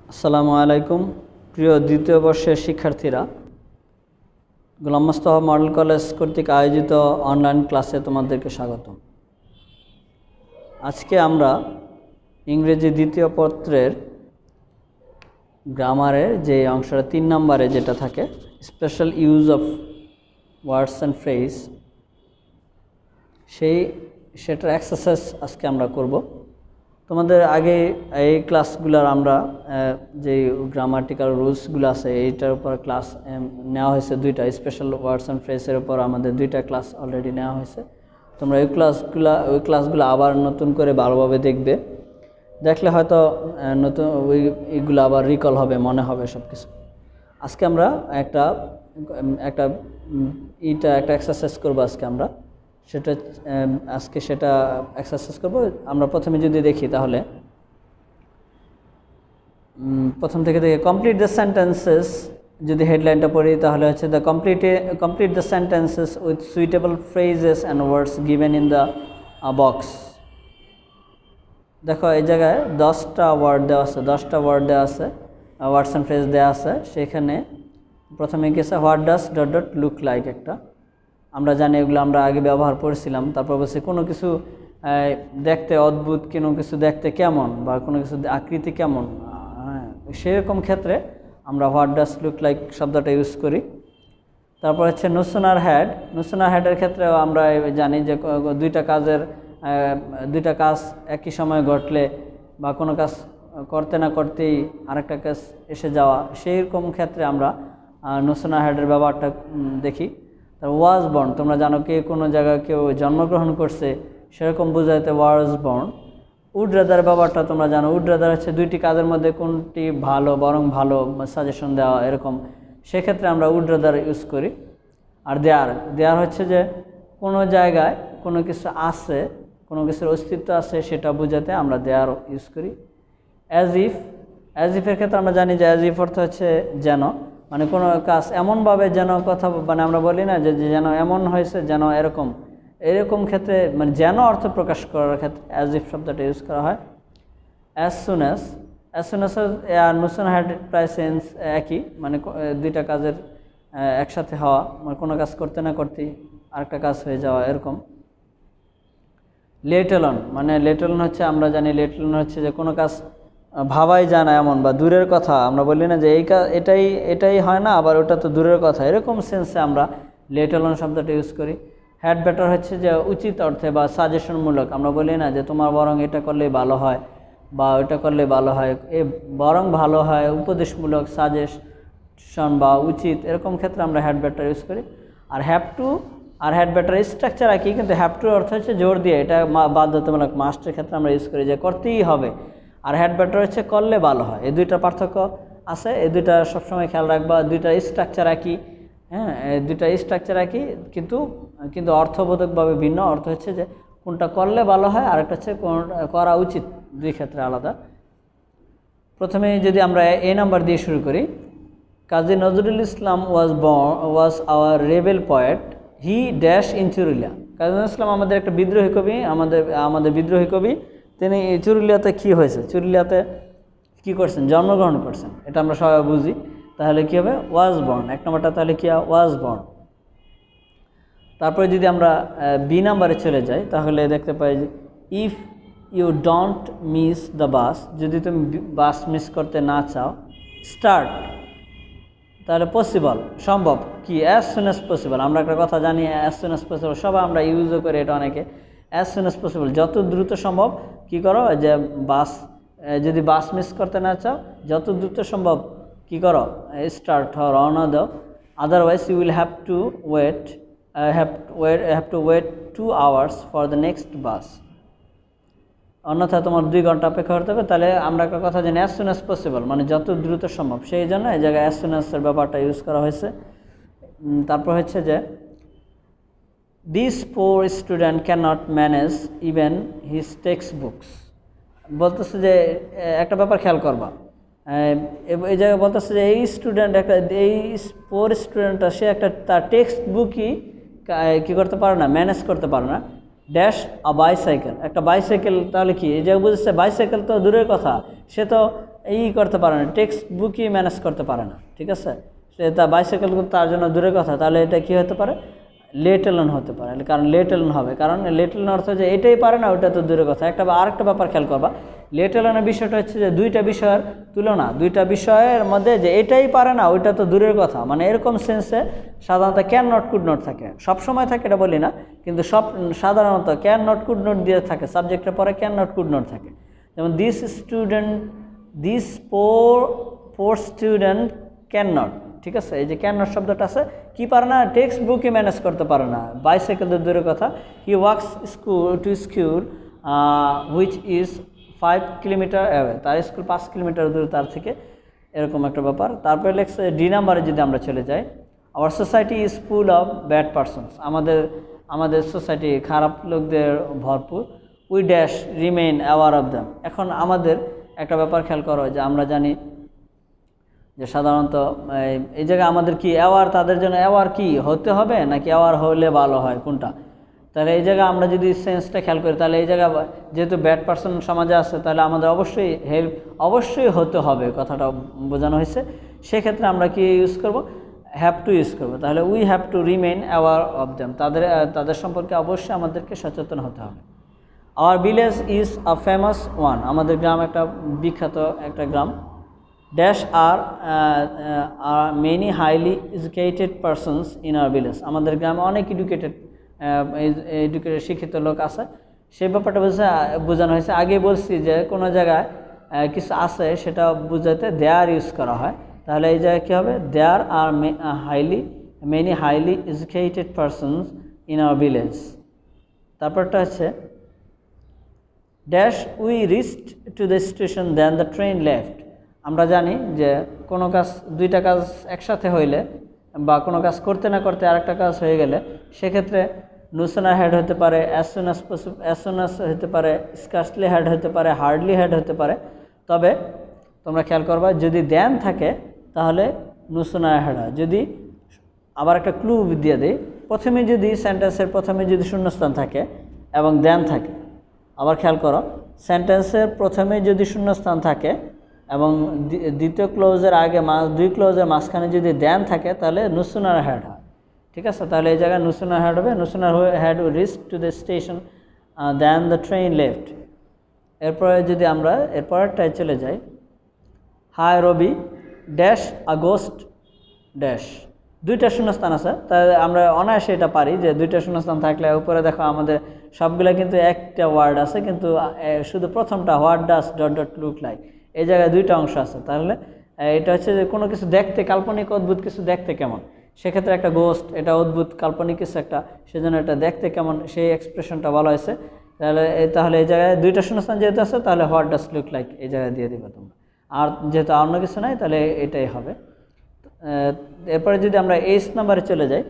আসসালামু আলাইকুম প্রিয় দ্বিতীয় বর্ষের শিক্ষার্থীরা, গোলাম মোস্তফা মডেল কলেজ কর্তৃক আয়োজিত অনলাইন ক্লাসে তোমাদেরকে স্বাগত। আজকে আমরা ইংরেজি দ্বিতীয় পত্রের গ্রামারের যে অংশটা 3 নম্বরে যেটা থাকে special use of words and phrase, সেটার এক্সারসাইজ আজকে আমরা করব। তোমাদের আগে এই ক্লাসগুলোর আমরা যে গ্রামাটিক্যাল রুলসগুলো আছে এইটার উপর ক্লাস নেওয়া হয়েছে, 2টা স্পেশাল ওয়ার্ডস অ্যান্ড ফ্রেজের উপর আমাদের 2টা ক্লাস অলরেডি নেওয়া হয়েছে। তোমরা ওই ক্লাসগুলো আবার নতুন করে ভালোভাবে দেখবে, দেখলে হয়তো নতুন এইগুলো আবার রিকল হবে, মনে হবে সব কিছু। আজকে আমরা একটা এক্সারসাইজ করবো আজকে সেটা এক্সারসাইজ করব। আমরা প্রথমে যদি দেখি তাহলে প্রথম থেকে কমপ্লিট দ্য সেন্টেন্সেস, যদি হেডলাইনটা পড়ি তাহলে হচ্ছে the complete the sentences with suitable phrases and words given in the box. দেখো এই জায়গায় 10টা ওয়ার্ড দেওয়া আছে, ওয়ার্ডস অ্যান্ড ফ্রেজ দেওয়া আছে। সেখানে প্রথমে গেছে হোয়াট ডাস ... লুক লাইক। একটা আমরা জানি এগুলো আমরা আগে ব্যবহার করেছিলাম। তারপর বলছে কোনো কিছু দেখতে অদ্ভুত, কোনো কিছু দেখতে কেমন, বা কোনো কিছু আকৃতি কেমন, সেরকম ক্ষেত্রে আমরা হোয়াট ডাস লুক লাইক শব্দটা ইউজ করি। তারপর হচ্ছে নো সুনার হ্যাডের ক্ষেত্রেও আমরা জানি যে দুইটা কাজ একই সময় ঘটলে বা কোনো কাজ করতে না করতেই আরেকটা কাজ এসে যাওয়া, সেই রকম ক্ষেত্রে আমরা নো সুনার হ্যাডের ব্যবহারটা দেখি। ওয়াজ বর্ন, তোমরা জানো কে কোনো জায়গায় কেউ জন্মগ্রহণ করছে সেরকম বোঝাইতে ওয়াজ বর্ন। উড রাদার ব্যবহারটা তোমরা জানো, উড রাদার হচ্ছে দুইটি কাজের মধ্যে কোনটি ভালো, বরং ভালো সাজেশন দেওয়া, এরকম সেক্ষেত্রে আমরা উড রাদার ইউজ করি। আর দেয়ার হচ্ছে যে কোনো জায়গায় কোনো কিছু আছে, কোনো কিছুর অস্তিত্ব আছে সেটা বোঝাতে আমরা দেয়ার ইউজ করি। অ্যাজ ইফের ক্ষেত্রে আমরা জানি যে অ্যাজ ইফ অর্থ হচ্ছে যেন, মানে কোনো কাজ এমনভাবে যেন কথা, মানে আমরা বলি না যে যেন এমন হয়েছে, যেন এরকম ক্ষেত্রে মানে যেন অর্থ প্রকাশ করার ক্ষেত্রে অ্যাজ ইফ শব্দটা ইউজ করা হয়। অ্যাজ সুন অ্যাজ আর নো সুন হ্যাড প্রায় সেন্স একই, মানে দুইটা কাজের একসাথে হওয়া, মানে কোনো কাজ করতে না করতেই আরেকটা কাজ হয়ে যাওয়া, এরকম। লেট অ্যালোন, মানে লেট অ্যালোন হচ্ছে আমরা জানি লেট অ্যালোন হচ্ছে যে কোনো কাজ ভাবাই যায় না এমন, বা দূরের কথা, আমরা বলি না যে এই কাজ এটাই হয় না, আবার ওটা তো দূরের কথা, এরকম সেন্সে আমরা লেট অ্যালোন শব্দটা ইউজ করি। হ্যাড বেটার হচ্ছে যে উচিত অর্থে বা সাজেশনমূলক, আমরা বলি না যে তোমার বরং এটা করলেই ভালো হয় বা ওইটা করলে ভালো হয়, বরং ভালো হয়, উপদেশমূলক, সাজেশন বা উচিত, এরকম ক্ষেত্রে আমরা হ্যাড বেটার ইউজ করি। আর হ্যাভ টু আর হ্যাড বেটার স্ট্রাকচার একই, কিন্তু হ্যাভ টু অর্থ হচ্ছে জোর দিয়ে, এটা বাধ্যতামূলক, মাস্টের ক্ষেত্রে আমরা ইউজ করি যে করতেই হবে। আর হ্যাড বেটার হচ্ছে করলে ভালো হয়। এই দুইটা পার্থক্য আছে, এই দুইটা সবসময় খেয়াল রাখবা। দুইটা স্ট্রাকচার একই, দুইটা স্ট্রাকচার একই, কিন্তু অর্থবোধকভাবে ভিন্ন। অর্থ হচ্ছে যে কোনটা করলে ভালো হয়, আর একটা হচ্ছে করা উচিত, দুই ক্ষেত্রে আলাদা। প্রথমে যদি আমরা এ নাম্বার দিয়ে শুরু করি, Kazi Nazrul Islam was our rebel poet, he dash in Churulia. Kazi Nazrul Islam আমাদের একটা বিদ্রোহী কবি, আমাদের বিদ্রোহী কবি। তিনি চুরুলিয়াতে কি হয়েছে, চুরুলিয়াতে কি করছেন, জন্মগ্রহণ করছেন, এটা আমরা সবাই বুঝি। তাহলে কি হবে, ওয়াজ বর্ন, 1 নম্বরটা তাহলে কি ওয়াজ বর্ন। তারপরে যদি আমরা বি নাম্বারে চলে যাই তাহলে দেখতে পাই যে if you don't miss the bus, যদি তুমি বাস মিস করতে না চাও, স্টার্ট, তাহলে পসিবল, সম্ভব, কি অ্যাজ সুন অ্যাজ পসিবল। আমরা একটা কথা জানি অ্যাজ সুন অ্যাজ পসিবল, সবাই আমরা ইউজও করি এটা অনেকে। অ্যাজ সুন অ্যাজ পসিবল, যত দ্রুত সম্ভব কি করো, যে যদি বাস মিস করতে না চাও, যত দ্রুত সম্ভব কি করো, স্টার্ট হও, রওনা দাও। Otherwise you will have to wait 2 hours for the next bus. অন্যথা তোমার 2 ঘন্টা অপেক্ষা করতে হবে। তাহলে আমরা একটা কথা জানি অ্যাজ সুন অ্যাজ পসিবল, মানে যত দ্রুত সম্ভব, সেই জন্য এই জায়গায় অ্যাজ সুন অ্যাজের ব্যাপারটা ইউজ করা হয়েছে। তারপর হচ্ছে যে this poor student can not manage even his text books. বলতেছে যে একটা ব্যাপার খেয়াল করবা, এই জায়গায় বলতেছে যে এই পোর স্টুডেন্টটা সে তার টেক্সট বুকই কী করতে পারে না, ম্যানেজ করতে পারে না, ড্যাশ আ বাইসাইকেল, একটা বাইসাইকেল, তাহলে কি এই যে বুঝছে বাইসাইকেল তো দূরের কথা, সে তো করতে পারে না, টেক্সট বুকই ম্যানেজ করতে পারে না, ঠিক আছে, সে তা বাইসাইকেল তার জন্য দূরের কথা, তাহলে এটা কি হতে পারে, লেট এলন হতে পারে, কারণ লেট এলন হবে, কারণ লেট এলন অর্থ যে এটাই পারে না ওটা তো দূরের কথা। আরেকটা ব্যাপার খেয়াল করবা, লেট এলনের বিষয়টা হচ্ছে যে দুইটা বিষয়ের তুলনা, দুইটা বিষয়ের মধ্যে যে এটাই পারে না ওইটা তো দূরের কথা, মানে এরকম সেন্সে সাধারণত ক্যান নট কুড নট থাকে, সব সময় থাকে এটা বলি না, কিন্তু সাধারণত ক্যান নট কুড নট দিয়ে থাকে, সাবজেক্টের পরে ক্যান নট কুড নট থাকে। যেমন this poor student can not, ঠিক আছে, এই যে ক্যান নট শব্দটা আছে, কি পারে না, টেক্সট বুকই ম্যানেজ করতে পারে না, বাইসাইকেল দূরের কথা। He walks to school which is 5 kilometre away, তার স্কুল 5 কিলোমিটার দূরে তার থেকে, এরকম একটা ব্যাপার। তারপরে লেখছে ডি নাম্বারে যদি আমরা চলে যাই, our society is full of bad persons, আমাদের সোসাইটি খারাপ লোকদের ভরপুর। We dash remain aware of them, এখন আমাদের একটা ব্যাপার খেয়াল করো যে আমরা জানি যে সাধারণত এই জায়গায় আমাদের কি অ্যাওয়ার, তাদের জন্য অ্যাওয়ার কি হতে হবে নাকি অ্যাওয়ার হলে ভালো হয় কোনটা, তাহলে এই জায়গায় আমরা যদি সেন্সটা খেয়াল করি, তাহলে এই জায়গায় যেহেতু ব্যাড পারসন সমাজে আছে, তাহলে আমাদের অবশ্যই হেল্প অবশ্যই হতে হবে, কথাটা বোঝানো হয়েছে। সেক্ষেত্রে আমরা কি ইউজ করব, হ্যাভ টু ইউজ করবো, তাহলে we have to remain aware of them, তাদের সম্পর্কে অবশ্যই আমাদেরকে সচেতন হতে হবে। Our village is a famous one, আমাদের গ্রাম একটা বিখ্যাত একটা গ্রাম। Dash are many highly educated persons in our village, আমাদের গ্রামে অনেক এডুকেটেড শিক্ষিত লোক আছে, সেই ব্যাপারটা বোঝানো হয়েছে। আগে বলছি যে কোনো জায়গায় কিছু আছে সেটা বোঝাতে দেয়ার ইউজ করা হয়, তাহলে এই জায়গায় কী হবে, there are many highly educated persons in our village. তারপরটা হচ্ছে dash we reached to the station then the train left, আমরা জানি যে কোনো কাজ, দুইটা কাজ একসাথে হইলে বা কোনো কাজ করতে না করতে আরেকটা কাজ হয়ে গেলে, সেক্ষেত্রে নুসনার হেড হতে পারে, অ্যাজ সুন অ্যাজ হতে পারে, স্কার্সলি হেড হতে পারে, হার্ডলি হেড হতে পারে। তবে তোমরা খেয়াল করবা, যদি দেন থাকে তাহলে নুসনার হেড হয়। যদি আবার একটা ক্লু দিয়ে দিই, প্রথমে যদি সেন্টেন্সের প্রথমে যদি শূন্যস্থান থাকে এবং দেন থাকে, আবার খেয়াল করো, সেন্টেন্সের প্রথমে যদি শূন্যস্থান থাকে এবং দ্বিতীয় ক্লোজের আগে দুই ক্লোজের মাঝখানে যদি দেন থাকে, তাহলে নুসনার হেড হয়, ঠিক আছে, তাহলে এই জায়গায় নুসনার হেড হবে, no sooner had reach to the station then the train left. এরপরে যদি আমরা এরপরেরটায় চলে যাই, hi Rabi dash August dash, দুইটা শূন্যস্থান আছে, তাই আমরা অনায়াসে এটা পারি যে দুইটা শূন্যস্থান থাকলে উপরে দেখো আমাদের সবগুলো কিন্তু একটা ওয়ার্ড আছে, কিন্তু শুধু প্রথমটা what does dot dot look like, এই জায়গায় দুইটা অংশ আছে, তাহলে এটা হচ্ছে যে কোনো কিছু দেখতে কাল্পনিক অদ্ভুত কিছু দেখতে কেমন, সেক্ষেত্রে একটা গোস্ট, এটা অদ্ভুত কাল্পনিক কিছু একটা, সেজন্য এটা দেখতে কেমন সেই এক্সপ্রেশনটা বলা হয়েছে। তাহলে এই জায়গায় দুইটা শূন্যস্থান যেহেতু আছে, তাহলে হোয়াট ডাস লুক লাইক এই জায়গায় দিয়ে দিবে তোমরা, আর যেহেতু অন্য কিছু নাই তাহলে এটাই হবে। এরপরে যদি আমরা 8 নম্বরে চলে যাই,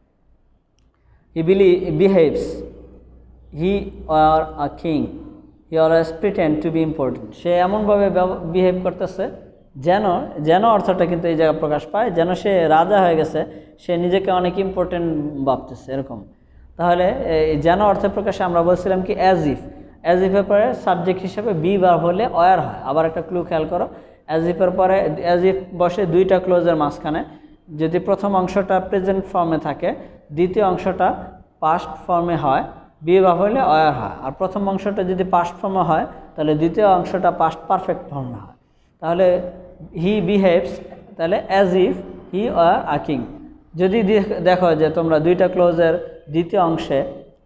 he behaves he are a king he always pretend to be important, সে এমনভাবে বিহেভ করতেছে যেন অর্থটা কিন্তু এই জায়গায় প্রকাশ পায়, যেন সে রাজা হয়ে গেছে, সে নিজেকে অনেক ইম্পর্টেন্ট ভাবতেছে এরকম। তাহলে যেন অর্থের প্রকাশে আমরা বলছিলাম কি অ্যাজ ইফের পরে সাবজেক্ট হিসেবে বি ভার্ব হলে অয়ার হয়। আবার একটা ক্লু খেয়াল করো, অ্যাজ ইফের পরে অ্যাজ ইফ বসে দুইটা ক্লোজের মাঝখানে, যদি প্রথম অংশটা প্রেজেন্ট ফর্মে থাকে, দ্বিতীয় অংশটা পাস্ট ফর্মে হয়, বি ভার্ব হলে অয়ার হয়, আর প্রথম অংশটা যদি পাস্ট ফর্মে হয় তাহলে দ্বিতীয় অংশটা পাস্ট পারফেক্ট ফর্মে হয়। তাহলে হি বিহেভস, তাহলে as if he are a king. যদি দেখো যে তোমরা দুইটা ক্লোজের দ্বিতীয় অংশে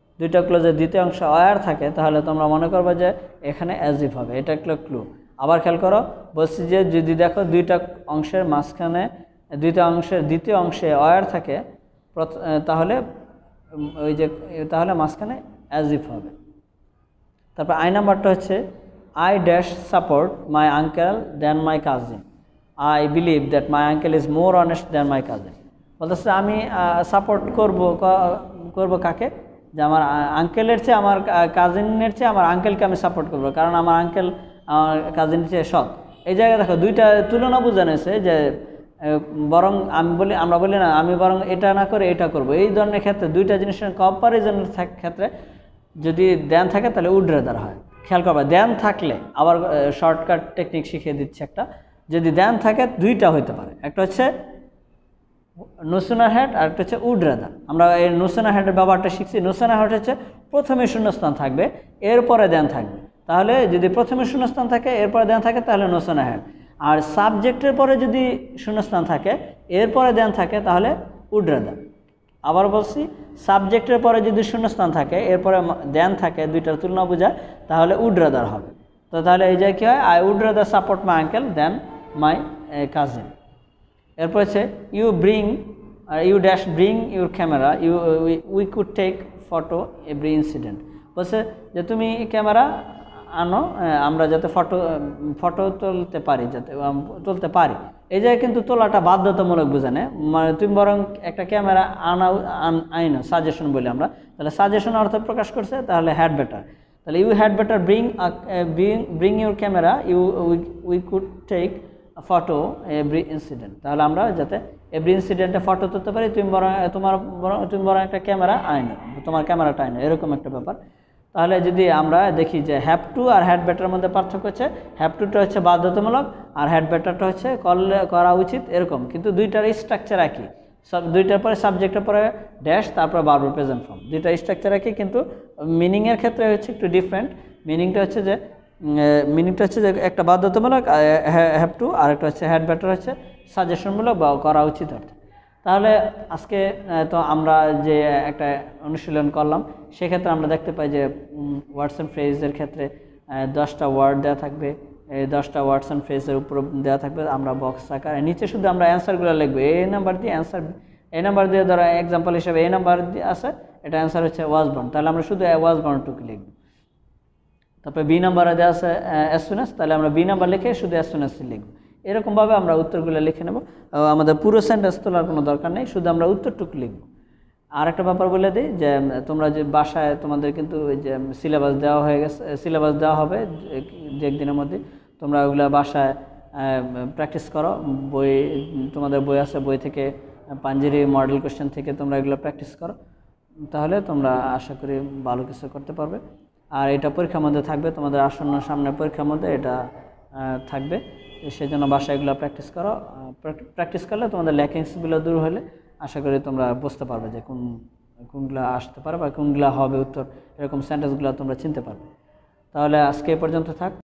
অয়ার থাকে, তাহলে তোমরা মনে করবে যে এখানে অ্যাজ ইফ হবে, এটা একটা ক্লু। আবার খেয়াল করো, বলছি যে যদি দেখো দুইটা অংশের মাঝখানে দ্বিতীয় অংশে অয়ার থাকে, তাহলে মাঝখানে অ্যাজ ইফ হবে। তারপর আই নাম্বারটা হচ্ছে I dash support my uncle than my cousin, I believe that my uncle is more honest than my cousin. বলতেছে আমি সাপোর্ট করব কাকে, যে আমার আঙ্কেলের চেয়ে আমার কাজিনের চেয়ে আমার আঙ্কেলকে আমি সাপোর্ট করব, কারণ আমার আঙ্কেল আমার কাজিনের চেয়ে সৎ। এই জায়গায় দেখো দুইটা তুলনা বোঝানো হয়েছে, যে বরং আমরা বলি না আমি বরং এটা না করে এটা করব, এই ধরনের ক্ষেত্রে দুইটা জিনিসের কম্পারিজনের ক্ষেত্রে যদি দেন থাকে তাহলে উড রেদার হয়। খেয়াল করবা, দেন থাকলে আবার শর্টকাট টেকনিক শিখিয়ে দিচ্ছে একটা। যদি দেন থাকে দুইটা হইতে পারে, একটা হচ্ছে নো সুনার হ্যাড আর একটা হচ্ছে উড রেদার। আমরা এই নো সুনার হ্যাডের ব্যবহারটা শিখছি। নো সুনার হ্যাড হচ্ছে প্রথমে শূন্যস্থান থাকবে, এরপরে দেন থাকবে। তাহলে যদি প্রথমে শূন্যস্থান থাকে এরপরে দেন থাকে তাহলে নো সুনার হ্যাড। আর সাবজেক্টের পরে যদি শূন্যস্থান থাকে এরপরে দেন থাকে তাহলে উড রেদার। আবার বলছি, সাবজেক্টের পরে যদি শূন্যস্থান থাকে এরপরে দেন থাকে, দুইটার তুলনা বোঝায়, তাহলে উড রেদার হবে। তো তাহলে এই যে কী হয়, I would rather support my uncle then my cousin. এরপর হচ্ছে you dash bring your camera we could take photo every incident. বলছে যে তুমি ক্যামেরা আনো, আমরা যাতে ফটো তুলতে পারি, তুলতে পারি। এই জায়গায় কিন্তু তোলাটা বাধ্যতামূলক বোঝানে, মানে তুমি বরং একটা ক্যামেরা আইনো, সাজেশন বলি আমরা। তাহলে সাজেশন অর্থ প্রকাশ করছে, তাহলে হ্যাড বেটার। তাহলে you had better bring your camera we could take photo every incident. তাহলে আমরা যাতে এভরি ইনসিডেন্টে ফটো তুলতে পারি, তুমি বরং একটা ক্যামেরা আইনো, তোমার ক্যামেরাটা আইনো, এরকম একটা ব্যাপার। তাহলে যদি আমরা দেখি যে হ্যাভ টু আর হ্যাড বেটার মধ্যে পার্থক্য হচ্ছে, হ্যাভ টুটা হচ্ছে বাধ্যতামূলক আর হ্যাড বেটারটা হচ্ছে করা উচিত, এরকম। কিন্তু দুইটার স্ট্রাকচার একই, দুইটার পরে সাবজেক্টের পরে ড্যাশ, তারপর ভার্ব প্রেজেন্ট ফর্ম, দুইটা স্ট্রাকচার একই, কিন্তু মিনিংয়ের ক্ষেত্রে হচ্ছে একটু ডিফারেন্ট। মিনিংটা হচ্ছে যে একটা বাধ্যতামূলক হ্যাভ টু, আর একটা হচ্ছে হ্যাড বেটার হচ্ছে সাজেশনমূলক বা করা উচিত অর্থে। তাহলে আজকে তো আমরা যে একটা অনুশীলন করলাম, সেক্ষেত্রে আমরা দেখতে পাই যে ওয়ার্ডস অ্যান্ড ফ্রেজের ক্ষেত্রে 10টা ওয়ার্ড দেওয়া থাকবে, এই 10টা ওয়ার্ডস অ্যান্ড ফ্রেজের উপর দেওয়া থাকবে, আমরা বক্স আকারে নিচে শুধু আমরা অ্যান্সারগুলো লিখবো, এই নাম্বার দিয়ে অ্যান্সার, এই নাম্বার দিয়ে ধরো এক্সাম্পল হিসেবে এই নাম্বার দিয়ে আছে, এটা অ্যান্সার হচ্ছে ওয়াজ বর্ন, তাহলে আমরা শুধু ওয়াজ বর্নটুকু লিখবো। তারপরে বি নাম্বারে দেওয়া আছে অ্যাজ সুন অ্যাজ, তাহলে আমরা বি নাম্বার লিখে শুধু অ্যাজ সুন অ্যাজ লিখবো। এরকমভাবে আমরা উত্তরগুলো লিখে নেব, আমাদের পুরো সেন্টেন্স তোলার কোনো দরকার নেই, শুধু আমরা উত্তরটুকু লিখব। আর একটা ব্যাপার বলে দিই যে তোমরা যে বাসায় তোমাদের কিন্তু ওই যে সিলেবাস দেওয়া হয়ে গেছে, সিলেবাস দেওয়া হবে যে একদিনের মধ্যে, তোমরা ওগুলো বাসায় প্র্যাকটিস করো। তোমাদের বই আছে, বই থেকে পাঞ্জেরি মডেল কোশ্চেন থেকে তোমরা এগুলো প্র্যাকটিস করো, তাহলে তোমরা আশা করি ভালো কিছু করতে পারবে। আর এটা পরীক্ষার মধ্যে থাকবে, তোমাদের আসন্ন সামনে পরীক্ষার মধ্যে এটা থাকবে, সেই জন্য বাসায় এগুলো প্র্যাকটিস করো। প্র্যাকটিস করলে তোমাদের ল্যাকিংসগুলো দূর হলে আশা করি তোমরা বুঝতে পারবে যে কোনগুলো আসতে পারে বা কোনগুলো হবে উত্তর, এরকম সেন্টেন্সগুলো তোমরা চিনতে পারবে। তাহলে আজকে এই পর্যন্ত থাক।